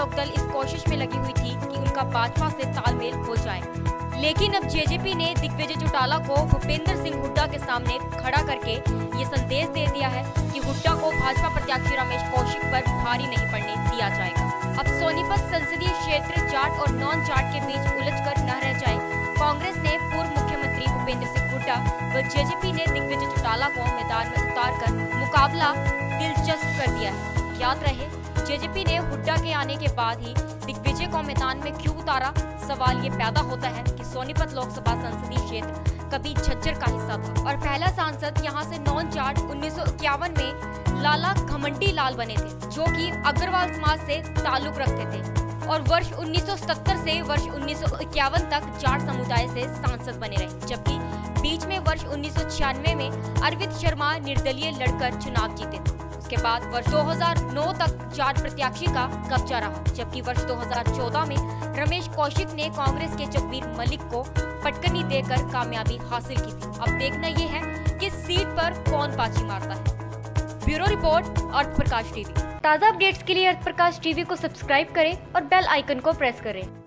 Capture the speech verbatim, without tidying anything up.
लोक दल इस कोशिश में लगी हुई थी कि उनका भाजपा से तालमेल हो जाए, लेकिन अब जेजेपी ने दिग्विजय चौटाला को भूपेंद्र सिंह हुड्डा के सामने खड़ा करके ये संदेश दे दिया है कि हुड्डा को भाजपा प्रत्याशी रमेश कौशिक पर भारी नहीं पड़ने दिया जाएगा। अब सोनीपत संसदीय क्षेत्र जाट और नॉन जाट के बीच उलझकर न रह जाए, कांग्रेस ने पूर्व मुख्यमंत्री भूपेंद्र सिंह हुड्डा व जेजेपी ने दिग्विजय चौटाला को मैदान में उतारकर मुकाबला दिलचस्प कर दिया है। याद रहे, जेजेपी ने हुड्डा के आने के बाद ही दिग्विजय को मैदान में क्यों उतारा। सवाल ये पैदा होता है कि सोनीपत लोकसभा संसदीय क्षेत्र कभी झज्जर का हिस्सा था और पहला सांसद यहाँ से नॉन जाट उन्नीस सौ इक्यावन में लाला घमंडी लाल बने थे, जो कि अग्रवाल समाज से ताल्लुक रखते थे और वर्ष उन्नीस सौ सत्तर से वर्ष उन्नीस सौ इक्यावन तक जाट समुदाय से सांसद बने रहे, जबकि बीच में वर्ष उन्नीस सौ छियानवे में अरविंद शर्मा निर्दलीय लड़कर चुनाव जीते थे। उसके बाद वर्ष दो हज़ार नौ तक जाट प्रत्याशी का कब्जा रहा, जबकि वर्ष दो हज़ार चौदह में रमेश कौशिक ने कांग्रेस के जगबीर मलिक को पटकनी देकर कामयाबी हासिल की थी। अब देखना ये है कि सीट पर कौन बाजी मारता है। Bureau report, Arth Prakash TV. ताज़ा अपडेट्स के लिए अर्थ प्रकाश टीवी को सब्सक्राइब करें और बेल आइकन को प्रेस करें।